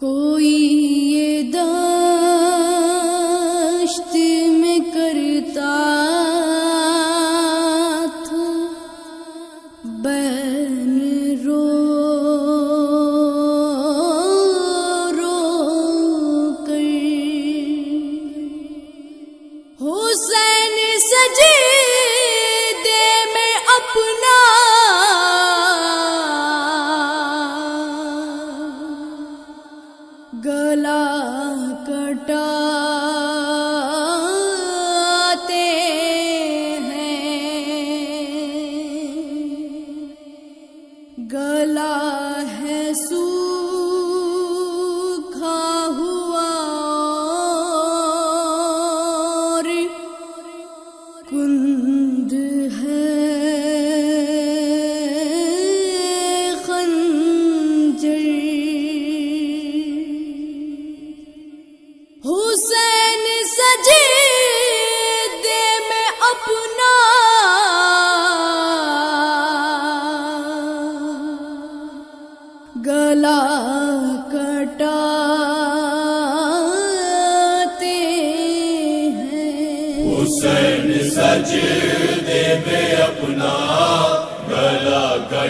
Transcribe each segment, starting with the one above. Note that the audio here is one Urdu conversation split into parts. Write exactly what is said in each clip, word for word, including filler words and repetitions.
کوئی یہ دشت میں کرتا تھا بین رو رو کر حسین سجدے میں اپنا گلا کٹاتے ہیں، گلا ہے سوکھا ہوا اور کند ہے خنجر۔ حسین سجدے میں اپنا گلا کٹاتے ہیں، حسین سجدے میں اپنا گلا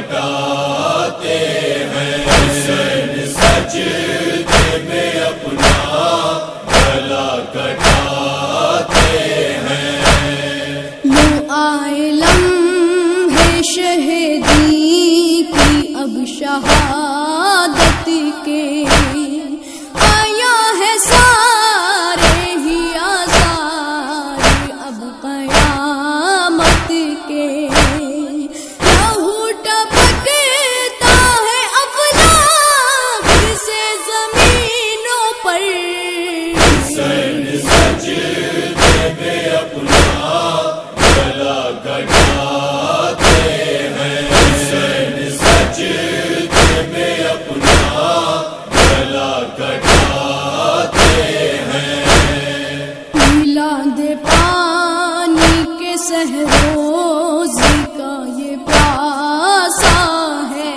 کٹاتے ہیں، حسین سجدے میں اپنا گلا کٹاتے ہیں۔ یوں آئے لمحے شہیدی کی اب شہادت کے، آیا ہے سارے ہی آزار اب قیامت کے، لہو ٹپکتا ہے افلاک سے زمینوں پر، حسین سجدے میں اپنا گلا کٹاتے ہیں، حسین سجدے میں اپنا گلا کٹاتے ہیں۔ پیلا دے پانی کے سہروز کا یہ پیاسا ہے،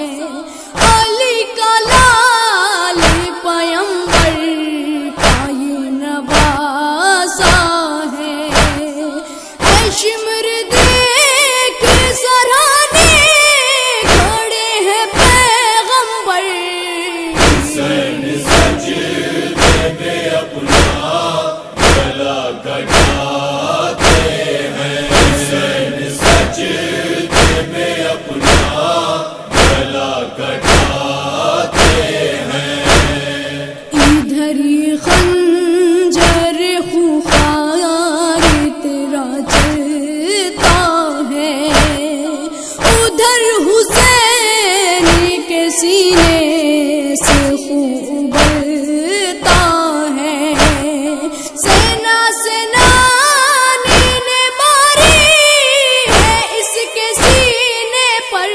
علی کا لال پیمبر کا یہ نواسا ہے، اے شمر دیکھ سرانے کھڑے ہیں پیغمبر، حسین سجدے میں اپنا گلا کٹاتے ہیں، حسین سجدے میں اپنا گلا کٹاتے ہیں۔ ادھر یہ خنجر خوخار تیرا چلتا ہے، ادھر حسین کے سینے سے خون ابلتا ہے، سینا سینانی نے ماری ہے اس کے سینے پر،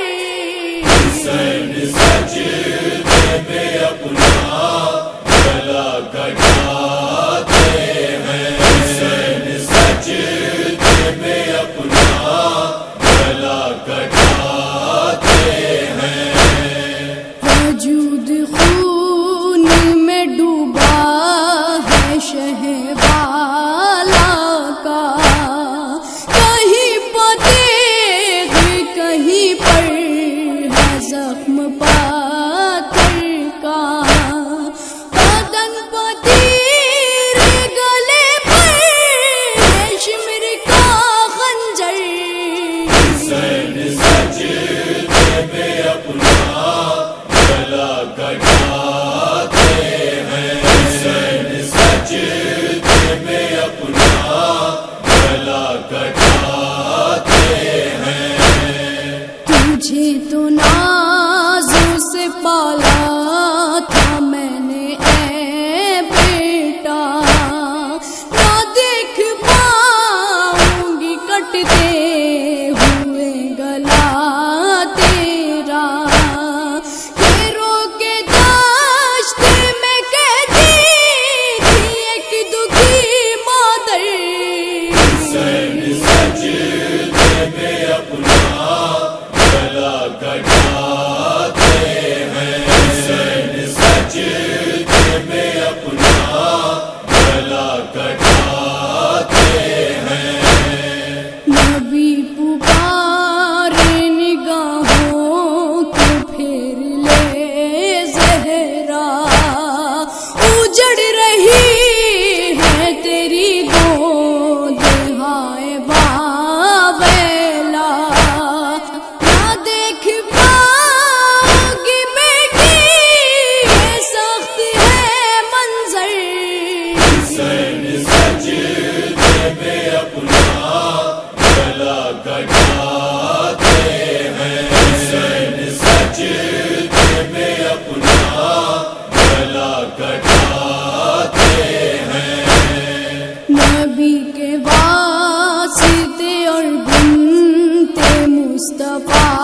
حسین سجدے میں اپنا گلا کٹاتے ہیں، حسین سجدے میں اپنا گلا کٹاتے ہیں۔ وجود خون میں ڈوبا ہے شہ والا کا، کہیں پتیغ کہیں پر ہے زخم پاتھر کا، بدن پتیر گلے پر ہے شمر کا خنجر، حسین سجدے میں اپنا گلا کٹاتے ہیں، حسین سجدے میں اپنا گلا کٹاتے ہیں۔ تجھے تو نازوں سے پالا تھا میں نے اے بیٹا، نہ دیکھ پاؤں گی کٹتے ہوئے گلا تیرا، یہ رو کے دشت میں کہتی تھی ایک دکھی مادر، حسین سجدے میں اپنا گلا کٹاتے ہیں،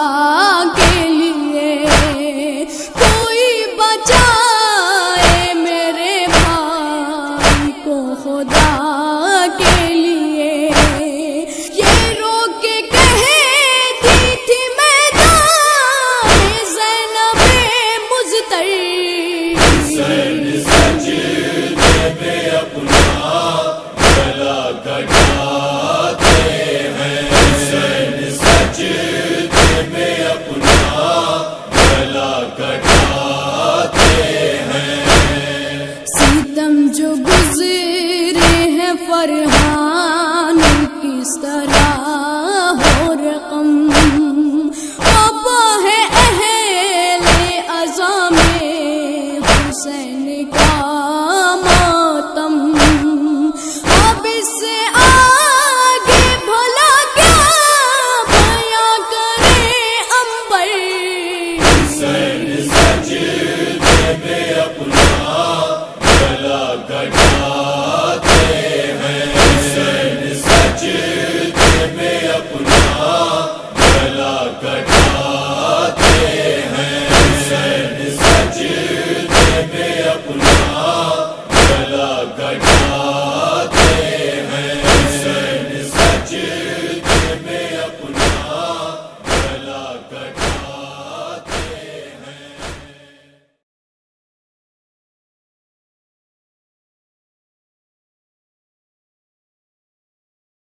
کے لیے کوئی بچائے میرے بھائی کو خدا کے لیے. یہ رو کے کہتی تھی میدان زینب مزتر حسین سجدے پہ اپنا گلا کٹاتے ہیں. حسین سجدے پہ